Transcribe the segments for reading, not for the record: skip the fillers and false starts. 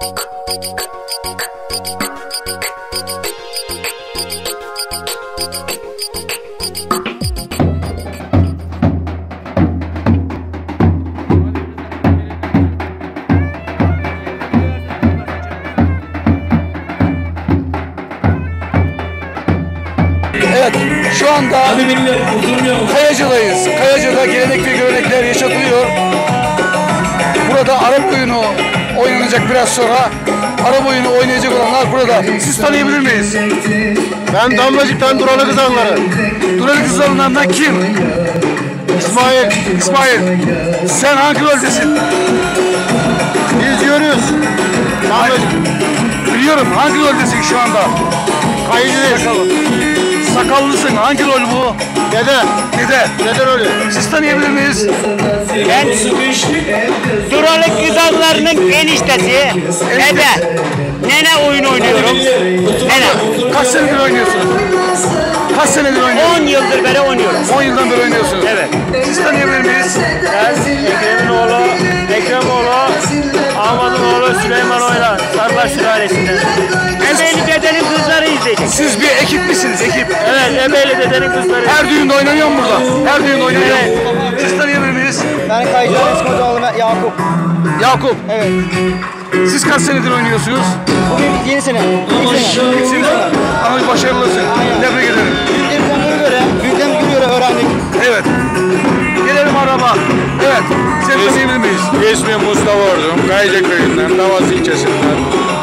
Evet, şu anda Kayacı'dayız. Kayacı'da gelenek ve görenekler yaşatılıyor. Burada Arap oyunu oynanacak biraz sonra. Arap oyunu oynayacak olanlar burada. Siz tanıyabilir miyiz? Ben Damlacık'tan Duralı Kızanları. Duralı Kızanlarından kim? İsmail. İsmail. Sen hangi roldesin? Biz yürüyoruz. Damlacık. Biliyorum. Hangi roldesin şu anda? Kayıcıyız. Sakallısın. Hangi rol bu? Dede. Dede. Dede rolü. Siz tanıyabilir miyiz? Ben Duralı Kızanlarının eniştesi. Dede. Nene oyun oynuyorum. Nene. Kaç senedir oynuyorsun? Kaç senedir oynuyorsun? 10 yıldır beri oynuyorum. 10 yıldan beri oynuyorsunuz. Evet. Siz tanıyabilir miyiz? Ben Ekrem'in oğlu, Ahmet'in oğlu Süleyman Oyla, Sarbaş sülalesinden. Ebeyli dedenin kızları izleyecek. Siz bir ekip misiniz? Ekip. Evet, Ebeyli dedenin kızları. Her düğünde oynanıyor mu burada? Her düğünde oynanıyor. Evet. Siz tanıyabilir miyiz? Ben Kayıcı'nın Eskocaoğlu Yakup. Yakup. Evet. Siz kaç senedir oynuyorsunuz? Bugün yeni sene. İlk sene. İlk sene. Ama başarılısın. Tebrik ederim. Büyüklerimizden göre öğrendik. Evet. Gelelim araba. Evet. Seni tanıyabilir miyiz? İsmim Mustafa Ordum. Kayıcı köyünden, Davası ilçesinden.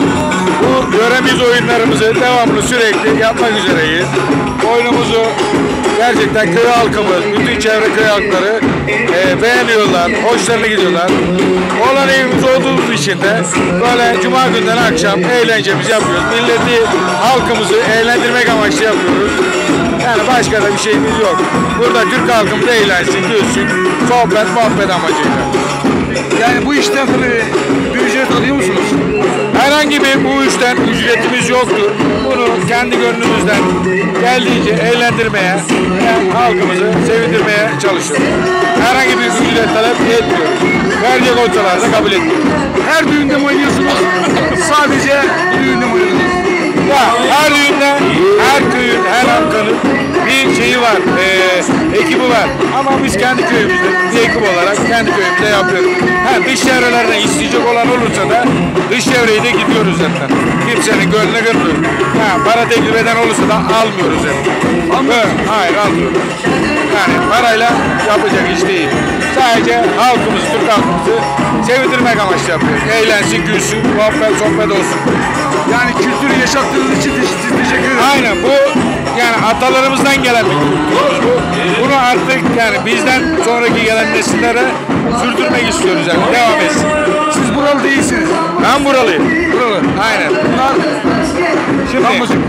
Bu yöremiz oyunlarımızı devamlı sürekli yapmak üzereyiz. Oyunumuzu gerçekten köy halkımız, bütün çevre köy halkları beğeniyorlar, hoşlarına gidiyorlar. Olan evimiz olduğumuz için de böyle cuma günden akşam eğlencemizi yapıyoruz. Milleti, halkımızı eğlendirmek amaçlı yapıyoruz. Yani başka da bir şeyimiz yok. Burada Türk halkımız eğlensin, gülsün, sohbet, muhabbet amacıyla. Yani bu işten tabii bir ücret alıyor musunuz? Herhangi bir bu işten ücretimiz yoktur. Bunu kendi gönlümüzden geldiğince eğlendirmeye ve halkımızı sevindirmeye çalışıyoruz. Herhangi bir ücret talep etmiyoruz. Verecek olsalar da kabul etmiyoruz. Her düğünde mi oynuyorsunuz? Sadece düğünde mi oynuyorsunuz? Ya her düğünde, her köyün, her halkanın bir şeyi var, ekibi var. Ama biz kendi köyümüzde bir ekip olarak kendi köyümüzde yapıyoruz. Dış çevrelerden isteyecek olan olursa da dış çevreyi de gidiyoruz zaten. Kimsenin gönlüne götürüyoruz. Para teklif eden olursa da almıyoruz zaten. Hayır, almıyoruz. Yani parayla yapacak iş değil. Sadece halkımızı, Türk halkımızı sevindirmek amaçlı yapıyoruz. Eğlensin, gülsün, muhabbet, sohbet olsun. Yani kültürü yaşattığınız için siz teşekkür ederim. Aynen, bu yani atalarımızdan gelen bir kültür. Bunu artık yani bizden sonraki gelen nesillere sürdürmek istiyoruz yani. Devam etsin. Siz buralı değilsiniz. Ben buralıyım. Buralı. Aynen. Bunlar Şimdi Damlacık.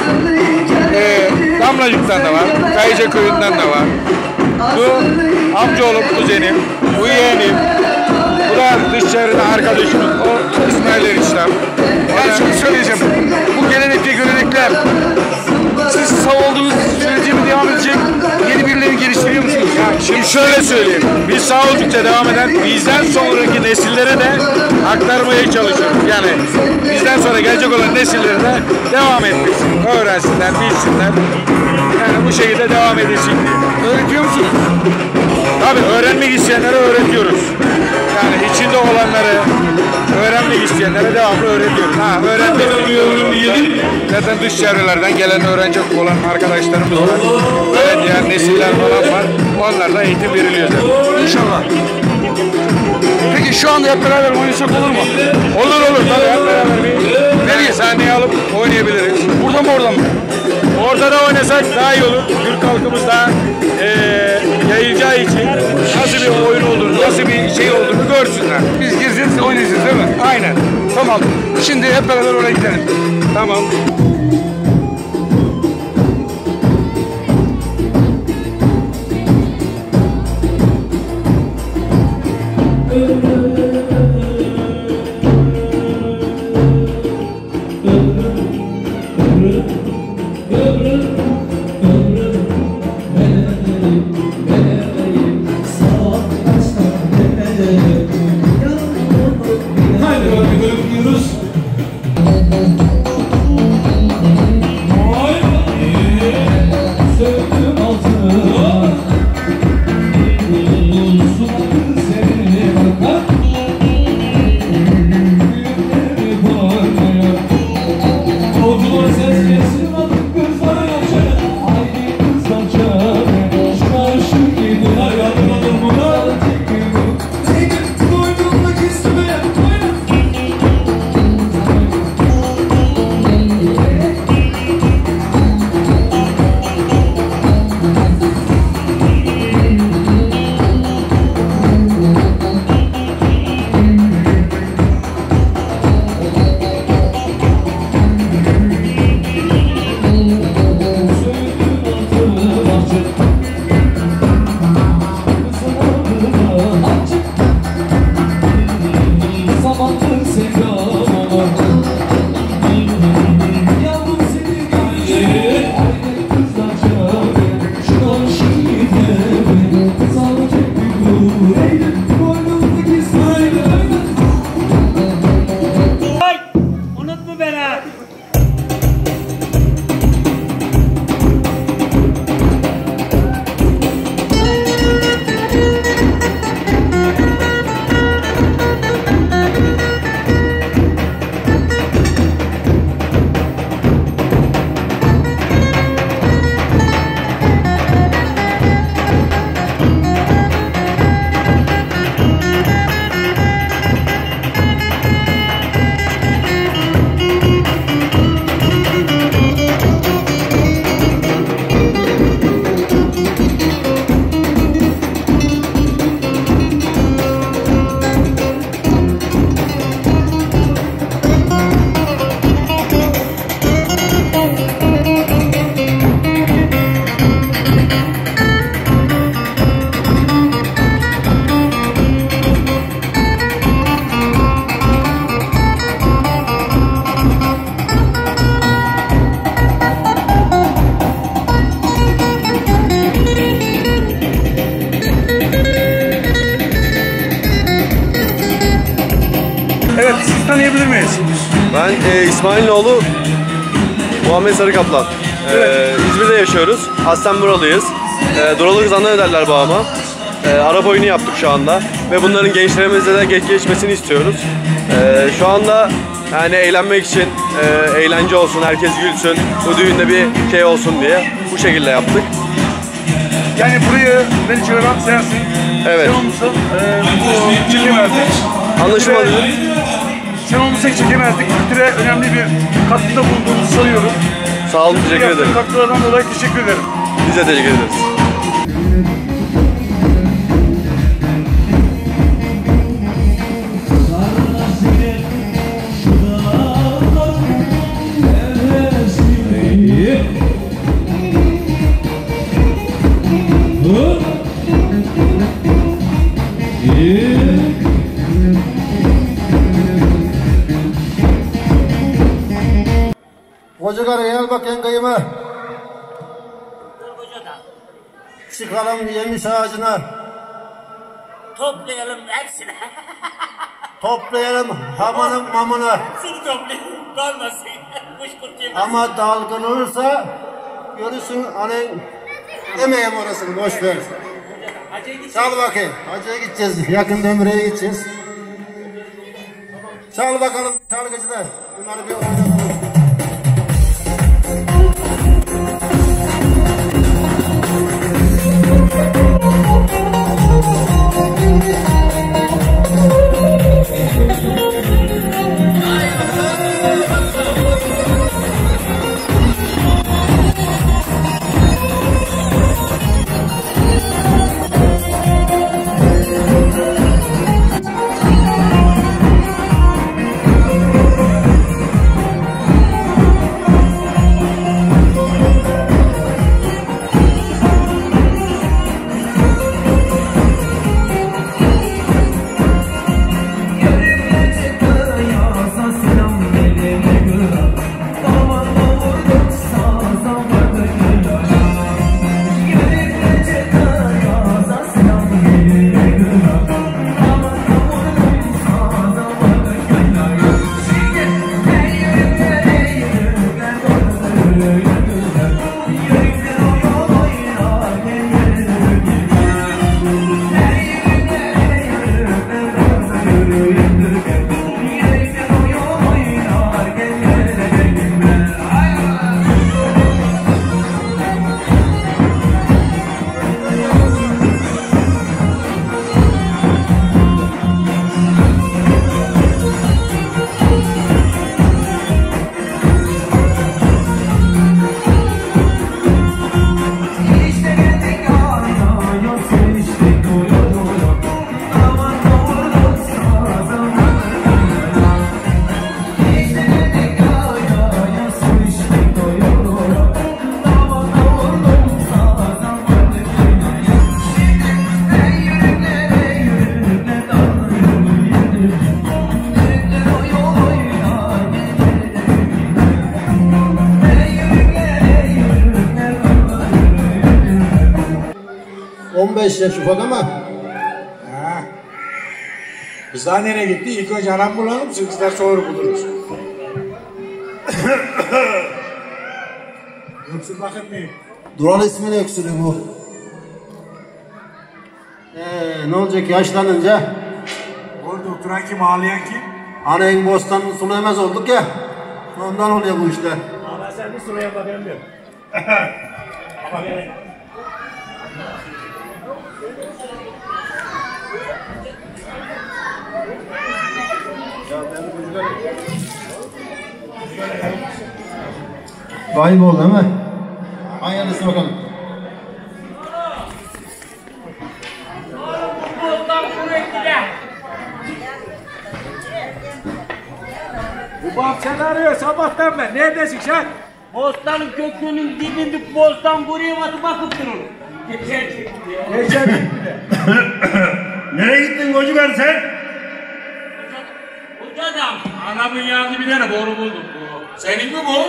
Damlacık'tan da var. Kayıcı köyünden de var. Bu amcaoğlum, kuzenim. Bu yeğenim. Bu da dış çevrede arkadaşımız. O İsmail Eriştem. Ben şunu söyleyeceğim. Bu gelenek ve görenekler siz sağ olduğunuz sürece mi devam edecek? Yeni birilerini geliştiriyor musunuz? Şimdi şöyle söyleyeyim. Biz sağ oldukça devam eden bizden sonraki nesillere de aktarmaya çalışıyoruz. Yani bizden sonra gelecek olan nesillere de devam ettirsin. Öğrensinler, bilsinler. Yani bu şekilde devam edilsin diye. Öğretiyor musunuz? Tabii öğrenmek isteyenlere öğretiyoruz. Yani içinde olanları öğrenmek isteyenlere devamlı öğretiyoruz. Öğrenmek zaten dış çevrelerden gelen öğrenecek olan arkadaşlarımız var. Böyle diğer nesiller falan var. Onlarla eğitim veriliyor zaten. İnşallah. Peki şu anda hep beraber oynasak olur mu? Olur tabii hep beraber bir nereye sahneye alıp oynayabiliriz. Burada mı oradan mı? Orada da oynasak daha iyi olur. Türk halkımız daha yayılacağı için nasıl bir oyun olduğunu, nasıl bir şey olduğunu görsünler. Biz gireceğiz, oynayacağız değil mi? Aynen. Tamam. Şimdi hep beraber oraya gidelim. Tamam. Haydi bakalım gidiyoruz. Evet, sizi tanıyabilir miyiz? Ben İsmailoğlu Muhammed Sarıkaplan. İzmir'de yaşıyoruz. Aslen buralıyız. Duralı kızanlar derler babama. Arap oyunu yaptık şu anda. Ve bunların gençlerimizle de geçmesini istiyoruz. Şu anda yani eğlenmek için, eğlence olsun, herkes gülsün, bu düğünde bir şey olsun diye bu şekilde yaptık. Yani burayı beni çağıran sensin. Evet. Sen olmuşsun, bu çekemezdik. Anlaşılmadı. Sen olmasak çekemezdik. Kültüre önemli bir katkıda bulunduğunuzu sanıyorum. Sağ olun, teşekkür ederim. Katkılardan dolayı teşekkür ederim. Biz de teşekkür ederiz. Koca karı gel bakayım kıyıma. Çıkalım yemiş ağacına. Toplayalım hepsini. Toplayalım hamanın mamına. Hepsini toplayalım. Kalmasın. Kuş kurt yemez. Ama dalgın olursa görürsün annen demeyeyim orasını boş ver. Çal bakayım. Hacıya gideceğiz. Yakında Ömre'ye gideceğiz. Çal bakalım çalgıcılar. Bunları bir oynatalım. Yaş ufak ama. Kızlar nereye gitti? İlk önce anam bulalım, kızlar sonra buluruz. Öksür bakayım mıyım? Duran ismini öksürüyor bu. Ne olacak yaşlanınca? Orada oturan kim, ağlayan kim? Annen bostanını sulayamaz olduk ya. Ondan oluyor bu işler. Ama sen bir soruya bakamıyorum. Ama ben... Kaybol değil mi? Hayırlısı bakalım. Bu bahçeni arıyor sabahtan ben. Neredesin sen? Bostanın kökünün dibinde bostan buraya bakıp durun. Geçer Geçer. Nereye gittin kocugar sen? Hoca adam. Anamın yanında bir tane boru buldum. Senin mi bu?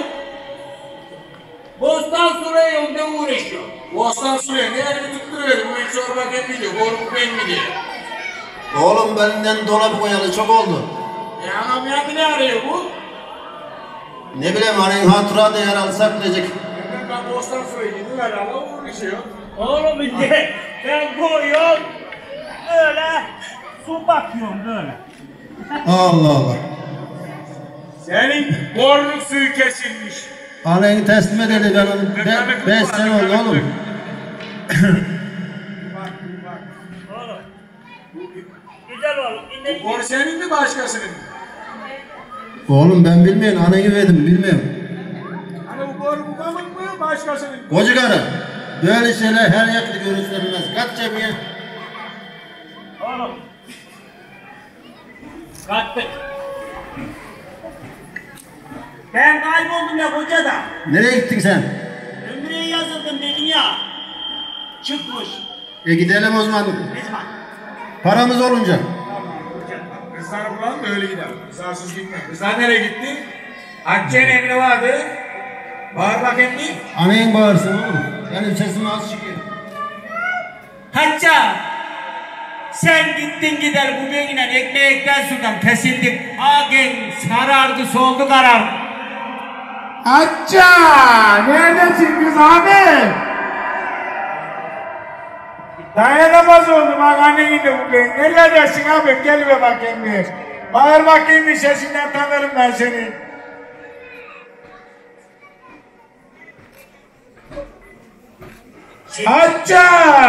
Bostan sıraya ondan uğraşıyor. Bostan suya ne elimi tutturuverdim. Bu hiç sormak etmeyecek. Boru bu ben mi diye. Oğlum benden dolap koyalı çok oldu. Anam ya ne arıyor bu? Ne bileyim annen hatıra da herhalde saklayacak. Ben Bostan suyu gidin herhalde uğraşıyor. Oğlum işte ben koyuyorum. Öyle su bakıyorum böyle. Allah Allah. Senin borluk suyu kesilmiş. Anneni teslim edildi ben onu. 5 sene oldu oğlum. Oğlum. Güzel oğlum. İndir. Bor senin mi başkasının? Oğlum ben bilmiyorum. Anneni verdim bilmiyorum. Hani bu bor bu kamın mı başkasının? Koca karı. Böyle şeyler her yaklı görüşlerilmez. Kaç cemiye. Oğlum. Kalktık. Ben kayboldum ya kocada. Nereye gittin sen? Ömrü'ye yazıldım dedin ya. Çıkmış. Gidelim o zaman. Ne zaman? Paramız olunca. Kızları bulalım da öyle gidelim. Kızlarsız gitme. Kızlar nereye gitti? Hatice'nin emri vardı. Bağır bakayım bir. Annen bağırsın oğlum. Benim sesim az çıkıyor. Hacca. Sen gittin gider bu beyinle ekmekten sudan kesildik. Agen sarardı soldu karar. Hacca! Neredesin kız abi? Dayanamaz oldum bak annenin de bu beyin. Neredesin abi? Gel be bakayım bir. Bağır bakayım bir sesinden tanırım ben seni. Hacca!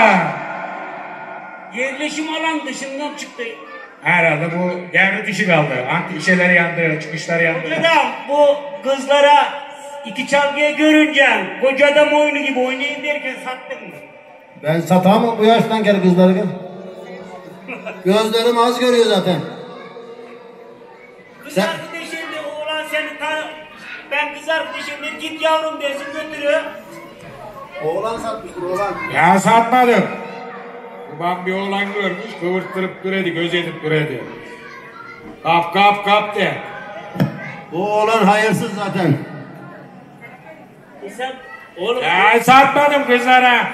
Yerleşim alan dışından çıktı. Herhalde bu devre dışı kaldı. Antik şeyler yandı, çıkışlar yandı. Hocam bu kızlara iki çalgıya görünce koca adam oyunu gibi oynayayım derken sattın mı? Ben satamam bu yaştan gel kızları gel. Gözlerim az görüyor zaten. Kız Sen- arkadaşım da oğlan seni ben kız arkadaşım da git yavrum dersin götürüyor. Oğlan satmıştır oğlan. Ya satmadım. Babam bir oğlan görmüş, kıvırttırıp duredi, göz edip duredi. Kap kap kap de. Bu oğlan hayırsız zaten. Sen oğlum Ya satmadım kızlara.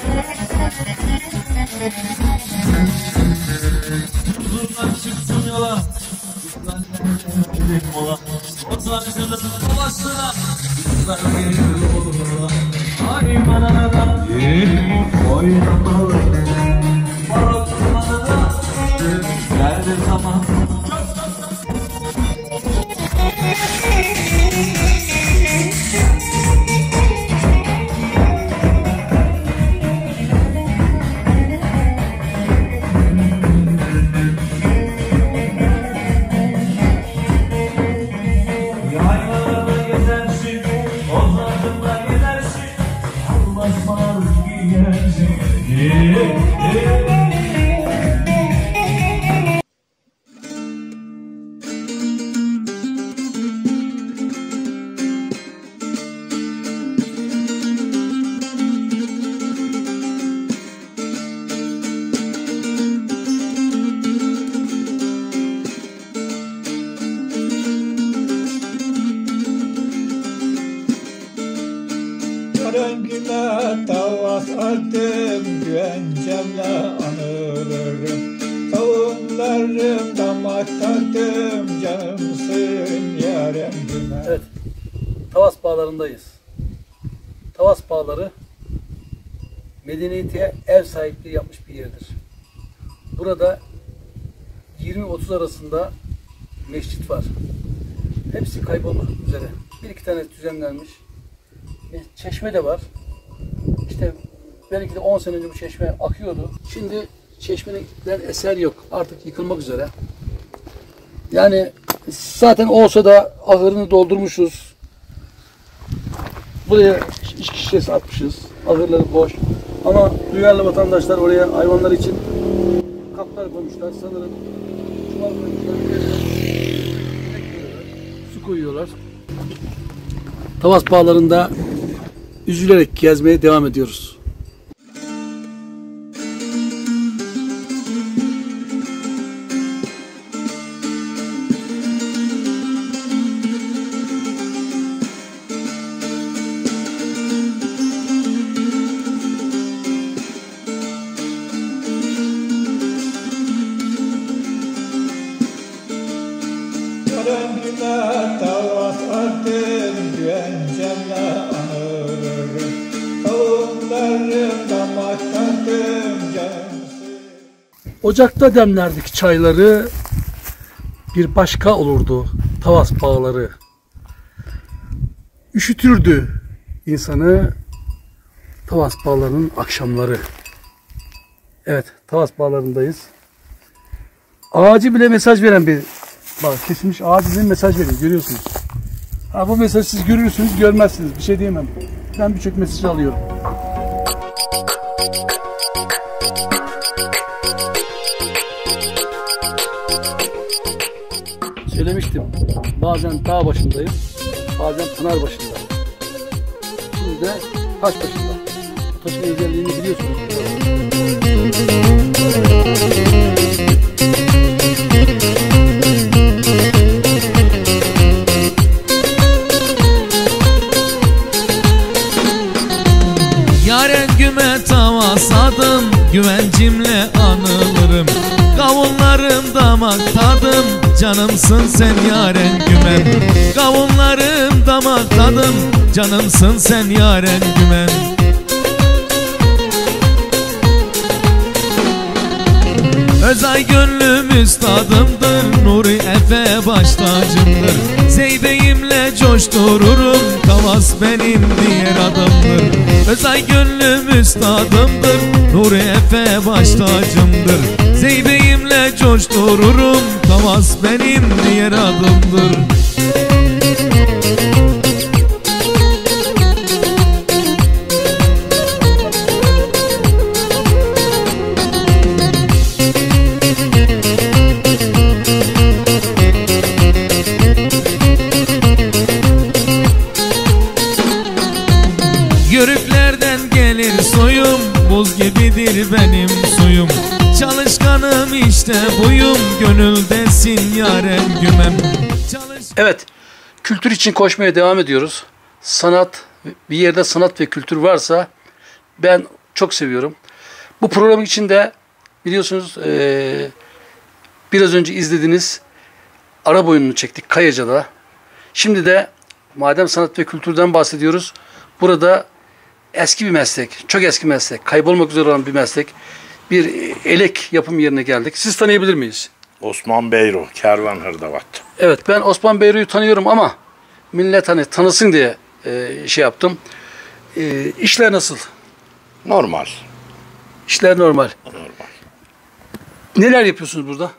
Rengime tavas attım, güvencemle anılırım. Kavunlarım damak tattım, canımsın yarem güme. Evet, Tavas Bağları'ndayız. Tavas Bağları, medeniyete ev sahipliği yapmış bir yerdir. Burada 20-30 arasında mescit var. Hepsi kaybolmak üzere. Bir iki tane düzenlenmiş. Çeşme de var. İşte belki de 10 sene önce bu çeşme akıyordu. Şimdi çeşmeden eser yok. Artık yıkılmak üzere. Yani zaten olsa da ahırını doldurmuşuz. Buraya içki şişesi atmışız. Ahırları boş. Ama duyarlı vatandaşlar oraya hayvanlar için kaplar koymuşlar. Sanırım çuval koymuşlar. Su koyuyorlar. Tavas Bağları'nda üzülerek gezmeye devam ediyoruz. Yarengime tavas attım, güvencemle anılırım. Kavunlarım damak tadım, canımsın. Ocakta demlerdik çayları, bir başka olurdu Tavas bağları. Üşütürdü insanı Tavas bağlarının akşamları. Evet, Tavas bağlarındayız. Ağacı bile mesaj veren bir, bak kesilmiş ağaç bile mesaj veriyor, görüyorsunuz. Ha, bu mesajı siz görürsünüz, görmezsiniz, bir şey diyemem. Ben birçok mesaj alıyorum. Söylemiştim, bazen dağ başındayım, bazen pınar başında. Şimdi de taş başında. Taşın özelliğini biliyorsunuz. Yarengime tavasadım, güvencimle anılırım. Kavunlarım damak tadım, canımsın sen yarengümen. Kavunlarım damak tadım, canımsın sen yarengümen. Özay gönlüm üstadımdır, Nuri Efe baş tacımdır. Zeybeyimle coştururum, Tavas benim diğer adımdır. Özay gönlüm üstadımdır, Nuri Efe baş tacımdır. Zeybeyimle coştururum, Tavas benim diğer adımdır. Yörüklerden gelir soyum, buz gibidir benim suyum. Çalışkanım işte buyum, gönüldesin yaren gümem. Evet, kültür için koşmaya devam ediyoruz. Sanat, bir yerde sanat ve kültür varsa ben çok seviyorum. Bu program için de biliyorsunuz biraz önce izlediğiniz Arap oyununu çektik Kayaca'da. Şimdi de madem sanat ve kültürden bahsediyoruz, burada eski bir meslek, çok eski meslek, kaybolmak üzere olan bir meslek, bir elek yapım yerine geldik. Siz tanıyabilir miyiz? Osman Beyru, Kervan Hırdavat. Evet, ben Osman Beyru'yu tanıyorum ama millet hani tanısın diye şey yaptım. İşler nasıl? Normal. İşler normal. Normal. Neler yapıyorsunuz burada?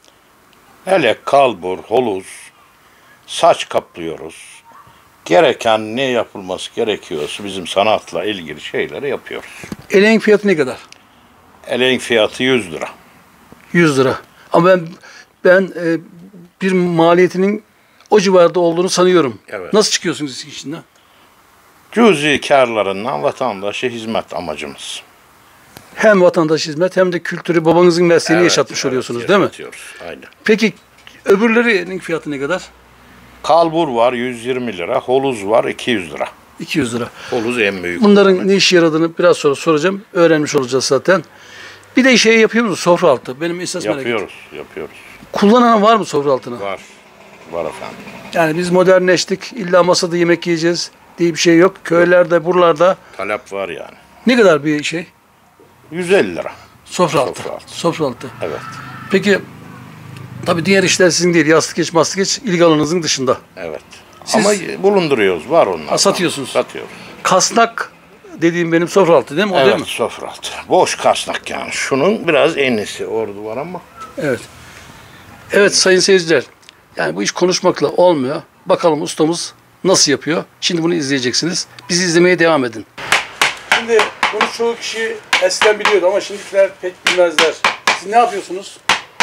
Elek, kalbur, holuz, saç kaplıyoruz. Gereken ne yapılması gerekiyorsa bizim sanatla ilgili şeyleri yapıyoruz. Eleğin fiyatı ne kadar? Eleğin fiyatı 100 lira. 100 lira. Ama ben bir maliyetinin o civarda olduğunu sanıyorum. Evet. Nasıl çıkıyorsunuz içinden? Cüzi kârlarından vatandaşa hizmet amacımız. Hem vatandaş hizmet hem de kültürü, babanızın mesleğini yaşatmış oluyorsunuz değil mi? Aynen. Peki öbürlerinin fiyatı ne kadar? Kalbur var 120 lira, holuz var 200 lira. 200 lira. Holuz en büyük. Bunların ne işe yaradığını biraz sonra soracağım. Öğrenmiş olacağız zaten. Bir de şey yapıyor musunuz? Sofra altı. Benim esas merak ettiğim. Yapıyoruz. Kullanan var mı sofra altını? Var efendim. Yani biz modernleştik. İlla masada yemek yiyeceğiz diye bir şey yok. Köylerde, buralarda. Talep var yani. Ne kadar bir şey? 150 lira. Sofra altı. Sofra altı. Evet. Peki tabii diğer işler sizin değil. Yastık geç, mastık geç ilgi alanınızın dışında. Evet. Siz, ama bulunduruyoruz. Var onlar. Satıyorsunuz. Satıyoruz. Kasnak dediğim benim sofra altı değil mi? O değil mi? Evet, sofra altı. Boş kasnak yani. Şunun biraz enlisi ordu var ama. Evet. Evet sayın seyirciler. Yani bu iş konuşmakla olmuyor. Bakalım ustamız nasıl yapıyor? Şimdi bunu izleyeceksiniz. Bizi izlemeye devam edin. Şimdi bunu çoğu kişi eskiden biliyordu ama şimdikiler pek bilmezler. Siz ne yapıyorsunuz?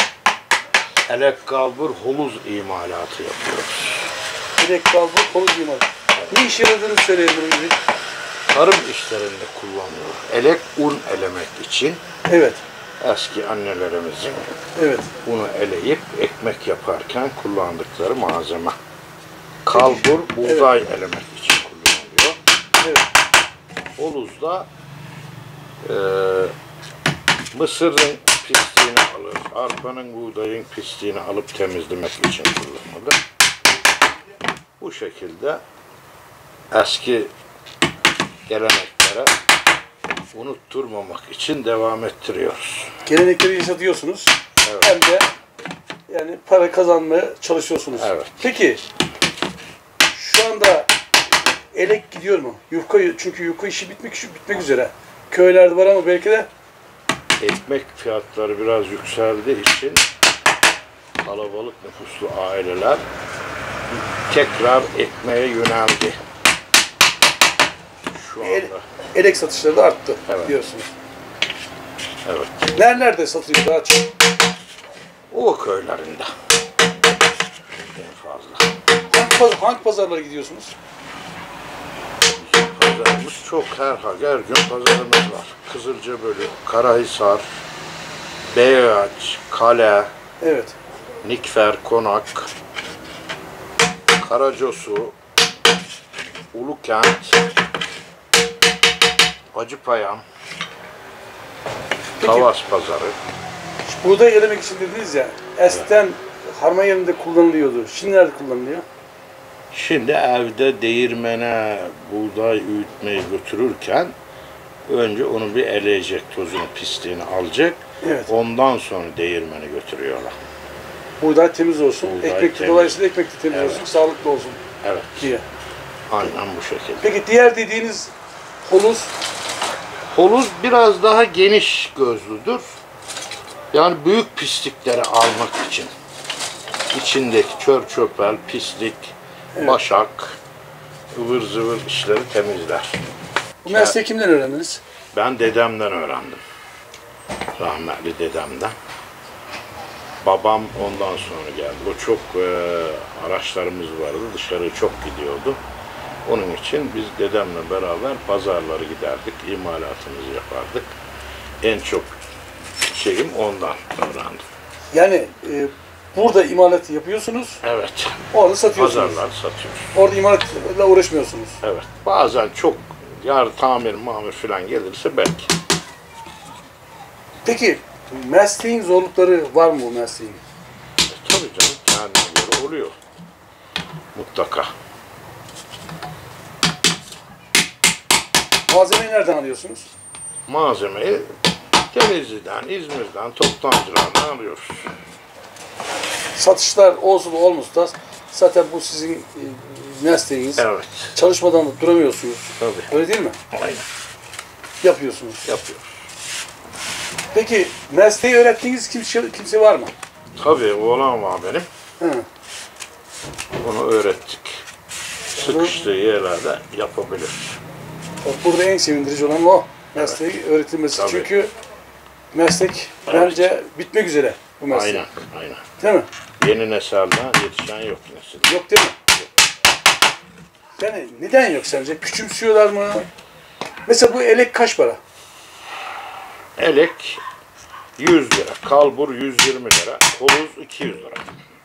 Elek, kalbur, holuz imalatı yapıyoruz. Elek, kalbur, holuz imalatı. Ne işe yaradığını söyleyin bunu. Tarım işlerinde kullanılıyor. Elek, un elemek için. Evet. Eski annelerimizin unu eleyip ekmek yaparken kullandıkları malzeme. Kalbur, buğday elemek için kullanılıyor. Evet. Holuz da mısırın pisliğini alır. Arpanın, buğdayın pisliğini alıp temizlemek için kullanılır. Bu şekilde eski geleneklere unutturmamak için devam ettiriyoruz. Gelenekleri yaşatıyorsunuz. Evet. Hem de yani para kazanmaya çalışıyorsunuz. Evet. Peki şu anda elek gidiyor mu? Çünkü yufka işi bitmek üzere. Köylerde var ama belki de Ekmek fiyatları biraz yükseldiği için kalabalık nüfuslu aileler tekrar ekmeğe yöneldi. Şu anda. elek satışları da arttı diyorsunuz. Evet. Nerelerde satılıyor daha çok? O köylerinde. En fazla. Hangi pazarlara gidiyorsunuz? Pazarımız çok, her gün pazarımız var. Kızılcabölü, Karahisar, Beyağaç, Kale, evet. Nikfer, Konak, Karacasu, Ulukent, Acıpayam, Tavas Pazarı. Buğday elemek için dediniz ya, eskiden harman yerinde kullanılıyordu. Şimdi nerede kullanılıyor? Şimdi evde değirmene buğday öğütmeyi götürürken önce onu bir eleyecek, tozunu, pisliğini alacak. Evet. Ondan sonra değirmene götürüyorlar. Buğday temiz olsun, ekmek de dolayısıyla ekmek de temiz Evet. olsun, sağlıklı olsun Evet. diye. Aynen bu şekilde. Peki diğer dediğiniz holuz? Holuz biraz daha geniş gözlüdür. Yani büyük pislikleri almak için. İçindeki çör çöpel, pislik, başak, ıvır zıvır işleri temizler. Bu mesleği kimden öğrendiniz? Ben dedemden öğrendim. Rahmetli dedemden. Babam ondan sonra geldi. O çok araçlarımız vardı. Dışarı çok gidiyordu. Onun için biz dedemle beraber pazarları giderdik. İmalatımızı yapardık. En çok şeyim ondan öğrendim. Yani burada imalat yapıyorsunuz. Evet. Orada satıyorsunuz. Pazarlar satıyoruz. Orada imalatla uğraşmıyorsunuz. Evet. Bazen çok tamir falan gelirse belki. Peki mesleğin zorlukları var mı bu mesleğin? Tabii canım. Kendine göre oluyor. Mutlaka. Malzemeyi nereden alıyorsunuz? Malzemeyi Denizli'den, İzmir'den, toptancılardan alıyoruz. Satışlar olsun da olmasın da zaten bu sizin mesleğiniz. Evet. Çalışmadan da duramıyorsunuz. Tabii. Öyle değil mi? Aynen. Yapıyorsunuz. Yapıyoruz. Peki mesleği öğrettiğiniz kimse var mı? Tabii oğlan var benim. Hı. Onu öğrettik. Sıkıştığı yerlerde yapabilir. Burada en sevindirici olan o. Mesleği öğretilmesi. Tabii. Çünkü meslek bence bitmek üzere bu meslek. Aynen, aynen. Değil mi? Yeni nesilden yetişen yok nesil. Yok değil mi? Yani neden yok sence? Küçümsüyorlar mı? Mesela bu elek kaç para? Elek 100 lira, kalbur 120 lira, koluz 200 lira.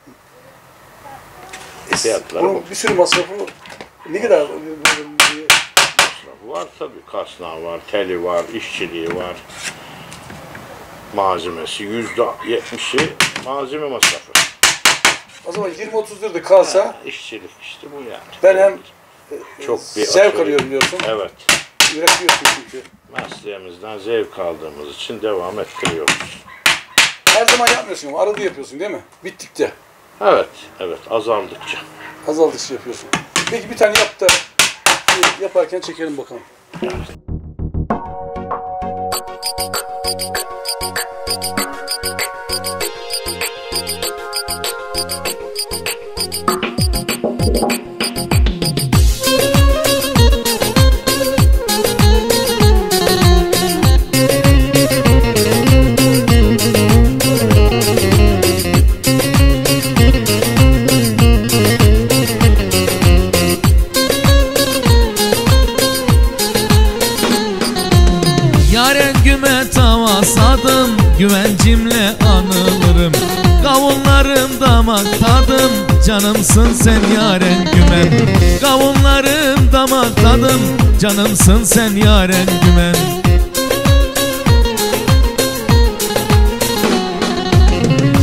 Fiyatları Bunun bu. bir sürü masrafı ne kadar? Masrafı var tabii. Kasnağı var, teli var, işçiliği var. Malzemesi %70'i malzeme masrafı. O zaman 20-30 lirada kalsa işçilik işte bu yani. ben hem çok bir zevk alıyorum diyorsun. Evet. Üretiyorsun çünkü. Mesleğimizden zevk aldığımız için devam ettiriyoruz. Her zaman yapmıyorsun ama arada yapıyorsun değil mi? Bittikçe. Evet, evet azaldıkça. Azaldıkça yapıyorsun. Peki bir tane yap da yaparken çekelim bakalım. Evet. Güvencimle anılırım. Kavunlarım damak tadım, canımsın sen yaren gümen. Kavunlarım damak tadım, canımsın sen yaren gümen.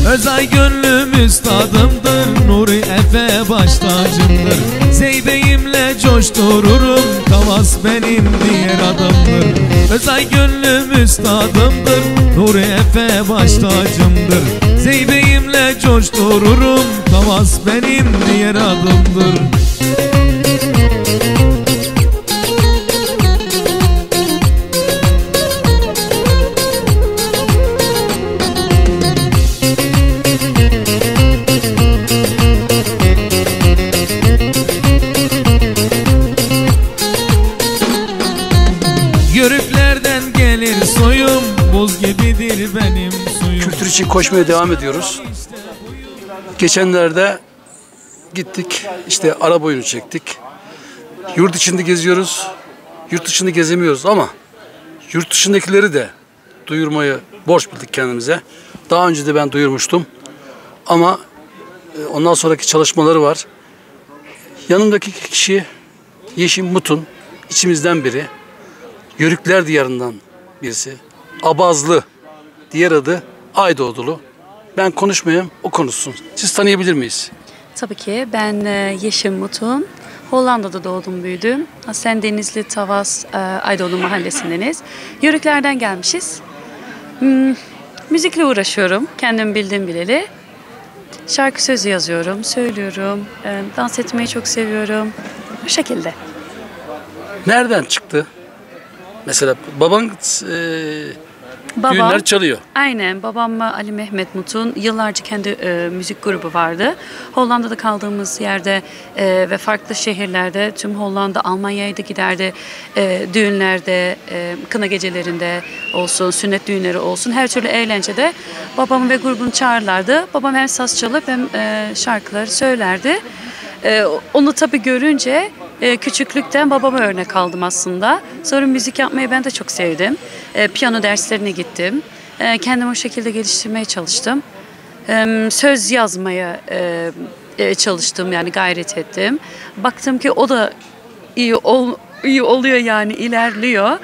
Özay gönlüm üstadımdır, Nuri Efe baş tacımdır. Zeybeyimle coştururum, Kavas benim diğer adımdır. Özay gönlüm üstadımdır, Nuri Efe baş tacımdır. Zeybeyimle coştururum, Kavas benim diğer adımdır. Yörüklerden gelir soyum, buz gibidir benim suyum. Kültür için koşmaya devam ediyoruz. Geçenlerde gittik, işte araba oyunu çektik. Yurt içinde geziyoruz, yurt dışında gezemiyoruz ama yurt dışındakileri de duyurmayı borç bildik kendimize. Daha önce de ben duyurmuştum ama ondan sonraki çalışmaları var. Yanımdaki kişi Yeşim Mutun, içimizden biri. Yörükler diyarından birisi. Abazlı, diğer adı Aydoğdulu. Ben konuşmayayım, o konuşsun. Siz tanıyabilir miyiz? Tabii ki. Ben Yeşim Mutun. Hollanda'da doğdum, büyüdüm. Hasan Denizli, Tavas, Aydoğdu mahallesindeniz. Yörüklerden gelmişiz. Müzikle uğraşıyorum. Kendim bildiğim bileli. Şarkı sözü yazıyorum, söylüyorum. Dans etmeyi çok seviyorum. Bu şekilde. Nereden çıktı? Mesela baban düğünler çalıyor. Aynen. Babam Ali Mehmet Mutun yıllarca kendi müzik grubu vardı. Hollanda'da kaldığımız yerde ve farklı şehirlerde, tüm Hollanda, Almanya'ya da giderdi. Düğünlerde, kına gecelerinde olsun, sünnet düğünleri olsun, her türlü eğlencede babamı ve grubunu çağırırlardı. Babam hem saz çalıp hem şarkıları söylerdi. Onu tabii görünce küçüklükten babama örnek aldım aslında. Sonra müzik yapmayı ben de çok sevdim. Piyano derslerine gittim. Kendimi o şekilde geliştirmeye çalıştım. Söz yazmaya çalıştım, yani gayret ettim. Baktım ki o da iyi oluyor, yani ilerliyor.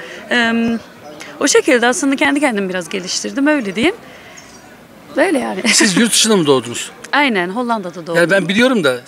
O şekilde aslında kendi kendimi biraz geliştirdim, öyle diyeyim. Böyle yani. Siz yurt dışında mı doğdunuz? Aynen, Hollanda'da doğdum. Yani ben biliyorum da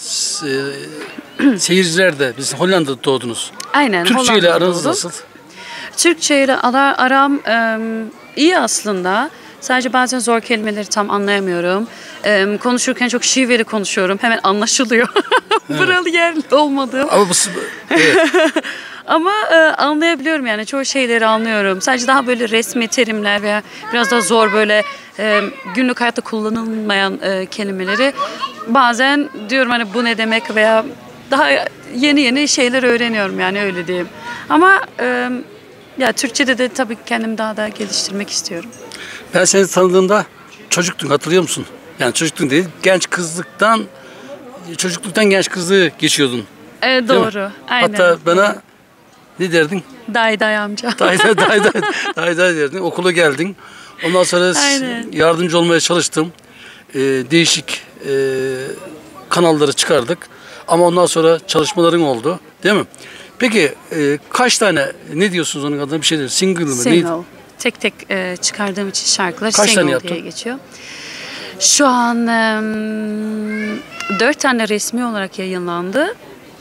seyirciler de biz Hollanda'da doğdunuz. Aynen. Türkçe ile aranız nasıl? Türkçe ile aram iyi aslında. Sadece bazen zor kelimeleri tam anlayamıyorum. Konuşurken çok şiveli konuşuyorum. Hemen anlaşılıyor. Evet. Buralı yerli olmadığım. Ama evet. Ama anlayabiliyorum, yani çoğu şeyleri anlıyorum. Sadece daha böyle resmi terimler veya biraz daha zor böyle günlük hayatta kullanılmayan kelimeleri bazen diyorum hani bu ne demek, veya daha yeni şeyler öğreniyorum, yani öyle diyeyim. Ama ya Türkçe'de de tabii kendimi daha da geliştirmek istiyorum. Ben seni tanıdığımda çocuktun, hatırlıyor musun? Yani çocuktun değil, çocukluktan genç kızlığı geçiyordun. Doğru, aynen. Hatta bana ne derdin? Day amca. Day derdin. Okula geldin. Ondan sonra yardımcı olmaya çalıştım. Değişik kanalları çıkardık. Ama ondan sonra çalışmaların oldu. Değil mi? Peki kaç tane, ne diyorsunuz onun adına, bir şey değil. Single mı? Single. Tek tek çıkardığım için şarkılar kaç single diye geçiyor. Şu an 4 tane resmi olarak yayınlandı.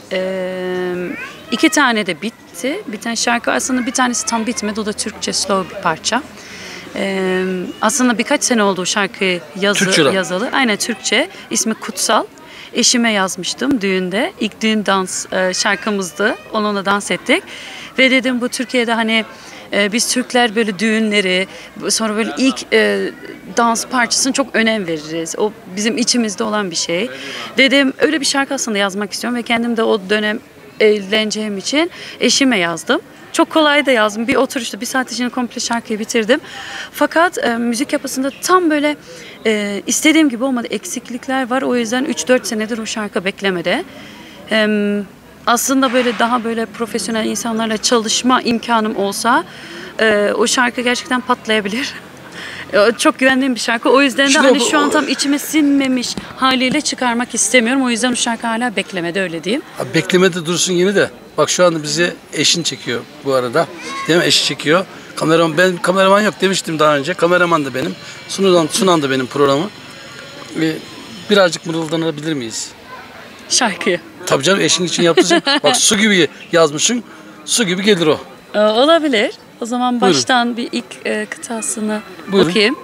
2 tane de bitti. Biten şarkı aslında, bir tanesi tam bitmedi. O da Türkçe slow bir parça. Aslında birkaç sene oldu şarkıyı yazalı. Aynen, Türkçe. İsmi Kutsal. Eşime yazmıştım düğünde. İlk düğün dans şarkımızdı. Onunla dans ettik. Ve dedim bu Türkiye'de hani biz Türkler böyle düğünleri, sonra böyle ilk dans parçasına çok önem veririz. O bizim içimizde olan bir şey. Dedim öyle bir şarkı aslında yazmak istiyorum ve kendim de o dönem eğleneceğim için eşime yazdım. Çok kolay da yazdım. Bir oturuşta 1 saat içinde komple şarkıyı bitirdim. Fakat müzik yapısında tam böyle istediğim gibi olmadı. Eksiklikler var. O yüzden 3-4 senedir o şarkı beklemede. Aslında böyle daha böyle profesyonel insanlarla çalışma imkanım olsa o şarkı gerçekten patlayabilir. Çok güvendiğim bir şarkı. O yüzden de hani şu an tam içime sinmemiş haliyle çıkarmak istemiyorum. O yüzden o şarkı hala beklemede, öyle diyeyim. Beklemede dursun yine de. Bak şu anda bizi eşin çekiyor bu arada. Değil mi? Eşi çekiyor. Ben kameraman yok demiştim daha önce. Kameraman da benim. Sunan da benim programı. Birazcık mırıldanabilir miyiz? Şarkıyı. Tabii canım, eşin için yaptırsın. Bak, su gibi yazmışsın. Su gibi gelir o. Olabilir. O zaman Buyurun. baştan bir ilk kıtasını Buyurun. okuyayım.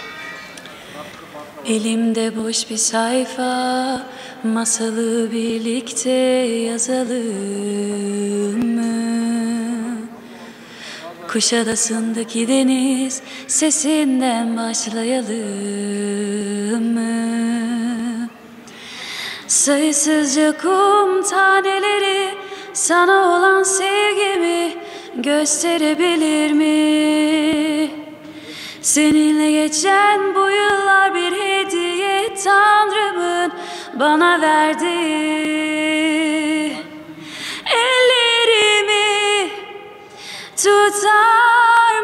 Elimde boş bir sayfa, masalı birlikte yazalım mı? Kuşadası'ndaki deniz sesinden başlayalım mı? Sayısızca kum taneleri sana olan sevgimi gösterebilir mi? Seninle geçen bu yıllar bir hediye Tanrım'ın bana verdiği. Ellerimi tutar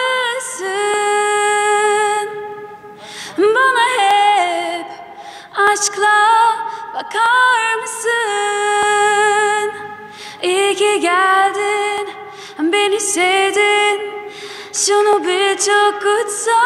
mısın? Bana hep aşkla bakar mısın? İyi ki geldin, beni sevdin. Şunu bir çok kutsal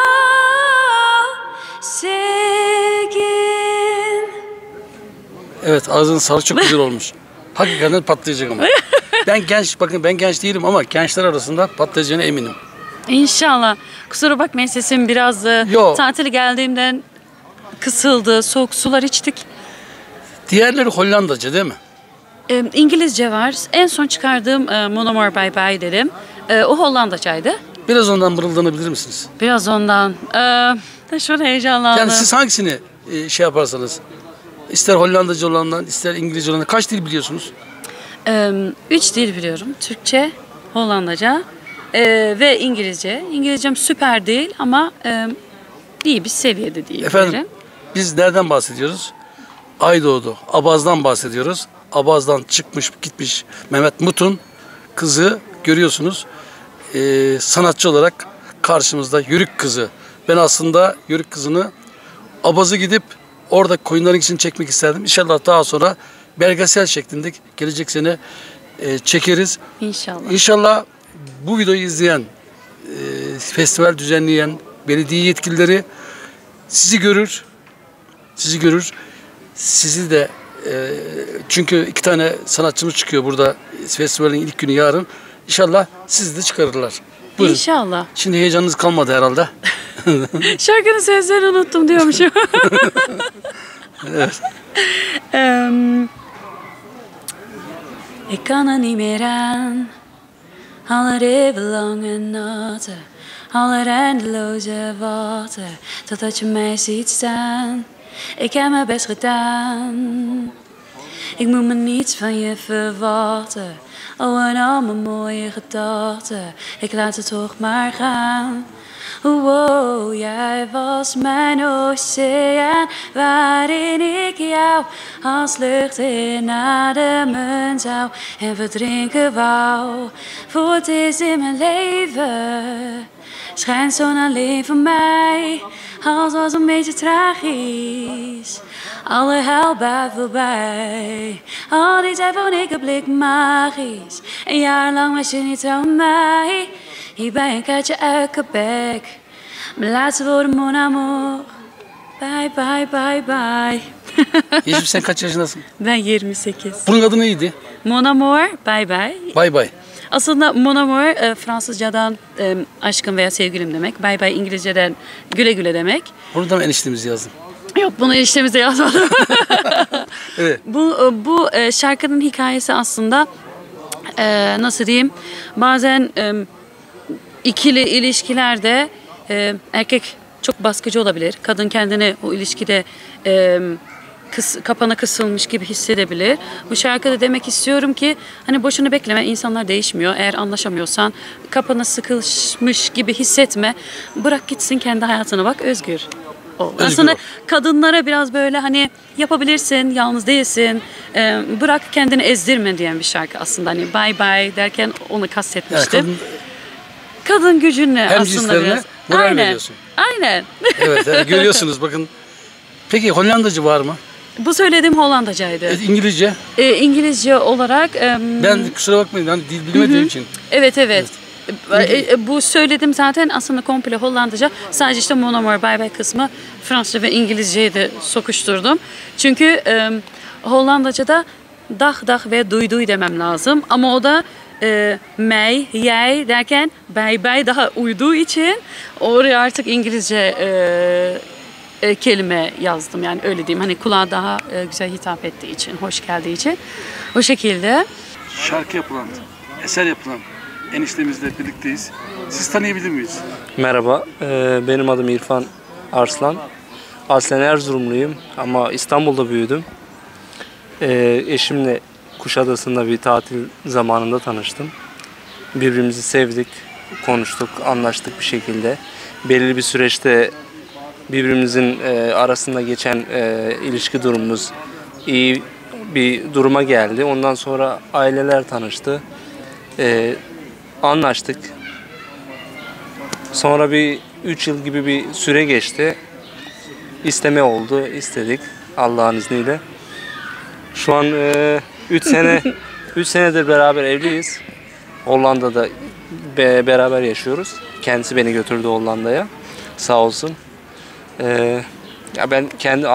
sevgin. Evet, ağzının sarı çok güzel olmuş. Hakikaten patlayacak ama. Ben genç değilim ama gençler arasında patlayacağına eminim. İnşallah. Kusura bakmayın, sesim biraz tatile geldiğimden kısıldı. Soğuk sular içtik. Diğerleri Hollandaca değil mi? İngilizce var. En son çıkardığım Mon Amour Bye Bye dedim. O Hollandacaydı. Biraz ondan mırıldanabilir misiniz? Biraz ondan. Şöyle heyecanlandım. Yani siz hangisini şey yaparsanız, ister Hollandaca olandan, ister İngilizce olandan, kaç dil biliyorsunuz? 3 dil biliyorum. Türkçe, Hollandaca ve İngilizce. İngilizcem süper değil ama iyi bir seviyede diyebilirim. Efendim, biz nereden bahsediyoruz? Aydoğdu, Abaz'dan bahsediyoruz. Abaz'dan çıkmış gitmiş Mehmet Mut'un kızı görüyorsunuz. Sanatçı olarak karşımızda, Yörük kızı. Ben aslında Yörük kızını Abaz'a gidip orada koyunların ikisini çekmek isterdim. İnşallah daha sonra belgesel şeklinde gelecek sene çekeriz. İnşallah. İnşallah bu videoyu izleyen, festival düzenleyen belediye yetkilileri sizi görür. Sizi de çünkü 2 tane sanatçımız çıkıyor burada festivalin ilk günü yarın. İnşallah sizi de çıkarırlar. Buyurun. İnşallah. Şimdi heyecanınız kalmadı herhalde. Şarkının sözlerini unuttum diyormuşum. Evet. Ik kan er niet meer aan, alle eeuwenlange nachten, alle eindeloze water, totdat je mij ziet staan. Ik heb mijn best gedaan, ik moet me niets van je verwachten. Oh, en al mijn mooie gedachten, ik laat het toch maar gaan. Wow, jij was mijn oceaan, waarin ik jou als lucht inademen zou en verdrinken wou. Voor het eerst in mijn leven schijnt zon alleen voor mij, alles was een beetje tragisch. Alle hel bij voorbij, al die tijd vond ik een blik magisch. Een jaar lang was je niet aan mij, hier bij een kaartje uit Quebec. Mijn laatste woorden, mon amour. Bye bye bye bye. Yeşim, sen kaç yaşındasın? Ben 28. Bunun adı neydi? Mon amour, bye bye. Bye bye. Aslında mon amour Fransızcadan aşkım veya sevgilim demek. Bye bye İngilizceden güle güle demek. Bunu da mı eniştemiz yazdım? Yok, bunu eniştemizde yazmadım. Evet. Bu şarkının hikayesi aslında nasıl diyeyim? Bazen ikili ilişkilerde erkek çok baskıcı olabilir. Kadın kendini o ilişkide kapana kısılmış gibi hissedebilir. Bu şarkıda demek istiyorum ki hani boşuna bekleme, insanlar değişmiyor. Eğer anlaşamıyorsan kapana sıkılmış gibi hissetme. Bırak gitsin, kendi hayatına bak, özgür ol. Aslında kadınlara biraz böyle hani yapabilirsin, yalnız değilsin, bırak kendini ezdirme diyen bir şarkı aslında. Hani bye bye derken onu kastetmiştim. Yani kadın gücünü hem aslında biraz. Moral veriyorsun. Aynen. Evet, görüyorsunuz bakın. Peki Hollandacı var mı? Bu söylediğim Hollandacaydı. İngilizce? İngilizce olarak... ben kusura bakmayın, hani dil bilmediğim için. Evet. Bu söyledim zaten aslında komple Hollandaca. Sadece işte Mon Amour, Bay Bay kısmı Fransızca ve İngilizceyi de sokuşturdum. Çünkü Hollandaca'da dah ve duy demem lazım. Ama o da mij, jij derken bay daha uyduğu için oraya artık İngilizce kelime yazdım. Yani öyle diyeyim. Hani kulağa daha güzel hitap ettiği için, hoş geldiği için. O şekilde. Şarkı yapılan, eser yapılan eniştemizle birlikteyiz. Siz tanıyabilir miyiz? Merhaba, benim adım İrfan Arslan. Aslen Erzurumluyum ama İstanbul'da büyüdüm. Eşimle Kuşadası'nda bir tatil zamanında tanıştım. Birbirimizi sevdik, konuştuk, anlaştık bir şekilde. Belirli bir süreçte birbirimizin arasında geçen ilişki durumumuz iyi bir duruma geldi. Ondan sonra aileler tanıştı. Anlaştık. Sonra bir 3 yıl gibi bir süre geçti. İsteme oldu, istedik Allah'ın izniyle. Şu an 3 senedir beraber evliyiz. Hollanda'da beraber yaşıyoruz. Kendisi beni götürdü Hollanda'ya. Sağ olsun. Ya ben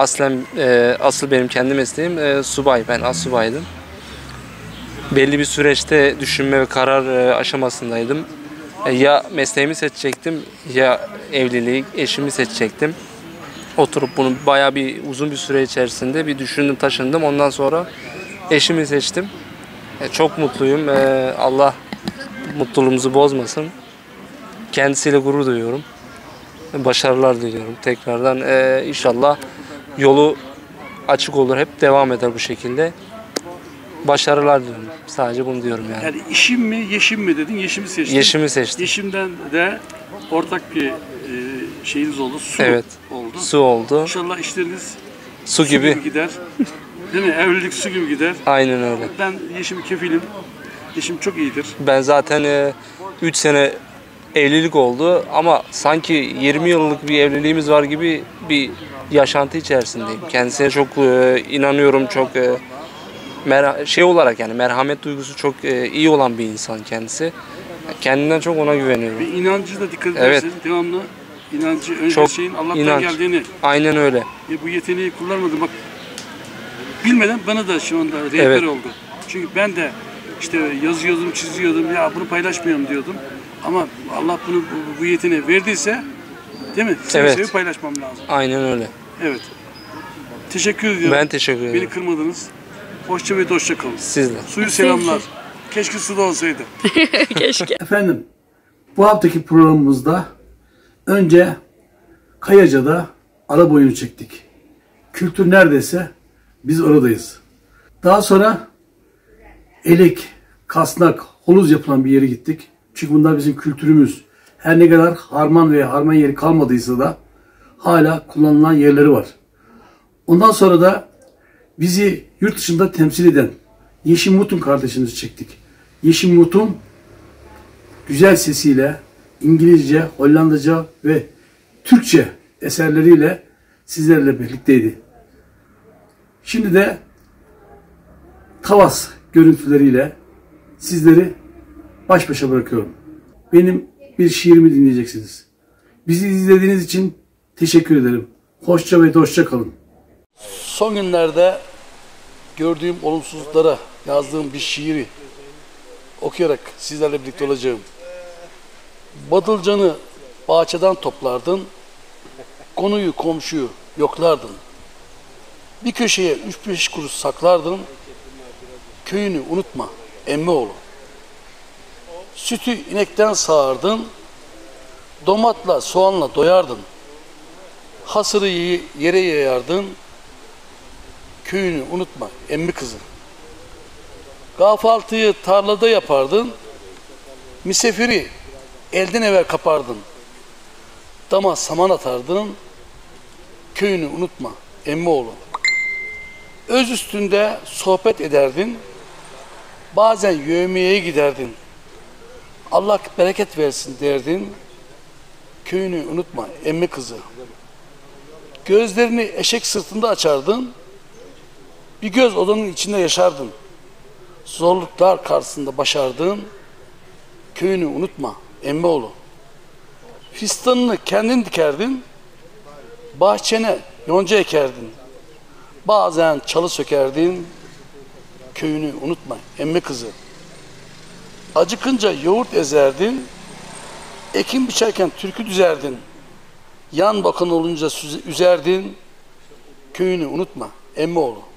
asıl benim kendi mesleğim subay. Ben astsubaydım. Belli bir süreçte düşünme ve karar aşamasındaydım. Ya mesleğimi seçecektim ya evliliği, eşimi seçecektim. Oturup bunu bayağı bir uzun bir süre içerisinde bir düşündüm, taşındım. Ondan sonra eşimi seçtim. Çok mutluyum. Allah mutluluğumuzu bozmasın. Kendisiyle gurur duyuyorum. Başarılar diliyorum tekrardan. İnşallah yolu açık olur, hep devam eder bu şekilde. Başarılar diliyorum. Sadece bunu diyorum yani. Yani işim mi, yeşim mi dedin? Yeşimi seçtim. Yeşimi seçtim. Yeşimden de ortak bir şeyiniz oldu. Su oldu. Su oldu. İnşallah işleriniz su gibi gider. Değil mi? Evlilik su gibi gider. Aynen öyle. Ben Yeşim kefilim. Yeşim çok iyidir. Ben zaten 3 sene evlilik oldu ama sanki 20 yıllık bir evliliğimiz var gibi bir yaşantı içerisindeyim. Kendisine çok inanıyorum, çok olarak yani merhamet duygusu çok iyi olan bir insan kendisi. Kendinden çok ona güveniyorum. Bir inancı da dikkat edersin. Devamlı inancı, önce çok şeyin Allah'tan geldiğini. Aynen öyle. Bu yeteneği kullanmadım. Bak bilmeden bana da şu anda rehber oldu. Çünkü ben de işte yazıyordum, çiziyordum. Ya bunu paylaşmıyorum diyordum. Ama Allah bunu bu yeteneği verdiyse, değil mi? Sevip paylaşmam lazım. Aynen öyle. Evet. Teşekkür ediyorum. Ben teşekkür ederim. Beni kırmadınız. Hoşça ve dostça kalın. Sizle. Suyu selamlar. Keşke suda olsaydı. Keşke. Efendim, bu haftaki programımızda önce Kayaca'da araba oyunu çektik. Kültür neredeyse biz oradayız. Daha sonra Elek, Kasnak, Holuz yapılan bir yere gittik. Çünkü bunlar bizim kültürümüz. Her ne kadar harman veya harman yeri kalmadıysa da hala kullanılan yerleri var. Ondan sonra da bizi yurt dışında temsil eden Yeşim Mutun kardeşimizi çektik. Yeşim Mutun güzel sesiyle İngilizce, Hollandaca ve Türkçe eserleriyle sizlerle birlikteydi. Şimdi de Tavas görüntüleriyle sizleri baş başa bırakıyorum. Benim bir şiirimi dinleyeceksiniz. Bizi izlediğiniz için teşekkür ederim. Hoşça ve dostça kalın. Son günlerde gördüğüm olumsuzluklara yazdığım bir şiiri okuyarak sizlerle birlikte olacağım. Badılcanı bahçeden toplardın, konuyu komşuyu yoklardın. Bir köşeye 3-5 kuruş saklardın, köyünü unutma emmioğlu. Sütü inekten sağardın, domatla soğanla doyardın. Hasırı yere yayardın, köyünü unutma emmi kızı. Kahvaltıyı tarlada yapardın, misafiri elden eve kapardın. Dama saman atardın, köyünü unutma emmioğlu. Öz üstünde sohbet ederdin, bazen yövmiyeye giderdin. Allah bereket versin derdin, köyünü unutma emmi kızı. Gözlerini eşek sırtında açardın, bir göz odanın içinde yaşardın. Zorluklar karşısında başardın, köyünü unutma Emmioğlu. Fistanını kendin dikerdin, bahçene yonca ekerdin. Bazen çalı sökerdin, köyünü unutma emmi kızı. Acıkınca yoğurt ezerdin, ekin biçerken türkü düzerdin. Yan bakan olunca üzerdin, köyünü unutma Emmioğlu.